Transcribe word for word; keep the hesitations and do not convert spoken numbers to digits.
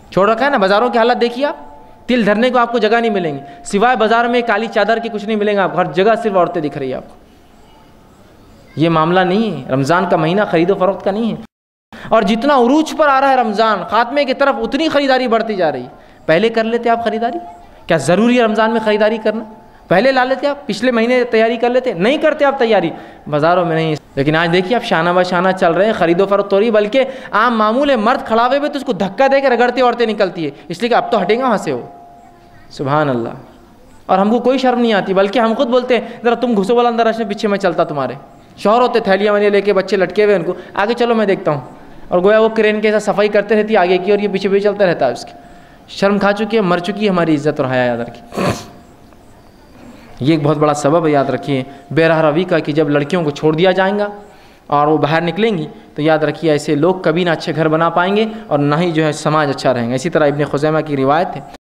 چھوڑ رکھا ہے نا. بازاروں کی حالت دیکھیے آپ, تل دھرنے کو آپ کو جگہ نہیں ملیں گی, سوائے بازار میں کالی چادر کے کچھ نہیں ملیں گا آپ کو, ہر جگہ صرف عورتیں دکھ رہی ہیں آپ کو. یہ معاملہ نہیں ہے, رمضان کا مہینہ خرید و فروخت کا نہیں ہے. اور جتنا عروج پر آ رہا ہے رمضان خاتمے کی طرف, اتنی خریداری بڑھتی جا رہی ہے. پہلے کر لیتے آپ خریداری؟ کیا ضروری ہے رمضان میں خریداری کرنا؟ پہلے لا لیتے آپ, پچھلے مہینے تیاری کر لیتے, نہیں کرتے آپ تیاری, بازاروں میں نہیں. لیکن آج دیکھیے آپ شانہ بہ شانہ چل رہے ہیں, خرید و فروخت ہو رہی, بلکہ عام معمول ہے مرد کھڑا ہوئے ہوئے تو اس کو دھکا دے کے رگڑتی عورتیں نکلتی ہے, اس لیے کہ اب تو ہٹیں گا وہاں سے. ہو سبحان اللہ. اور ہم کو کوئی شرم نہیں آتی, بلکہ ہم خود بولتے ہیں ذرا تم گھسو والا اندر رشنے, پیچھے میں چلتا. تمہارے شوہر ہوتے تھیلیاں ولیاں لے کے, بچے لٹکے ہوئے, ان کو آگے چلو میں دیکھتا ہوں, اور گویا وہ کرین کے ساتھ صفائی کرتے رہتی ہے آگے کی, اور یہ پیچھے پیچھے چلتا رہتا ہے. اس کی شرم کھا چکی ہے, مر چکی ہے ہماری عزت اور حیا, یاد رکھیے. یہ ایک بہت بڑا سبب ہے, یاد رکھیے, بے رہ روی کا, کہ جب لڑکیوں کو چھوڑ دیا جائے گا اور وہ باہر نکلیں گی تو یاد رکھیے ایسے لوگ کبھی نہ اچھے گھر بنا پائیں گے, اور نہ ہی جو ہے سماج اچھا رہیں گا. اسی طرح ابن خزیمہ کی روایت ہے,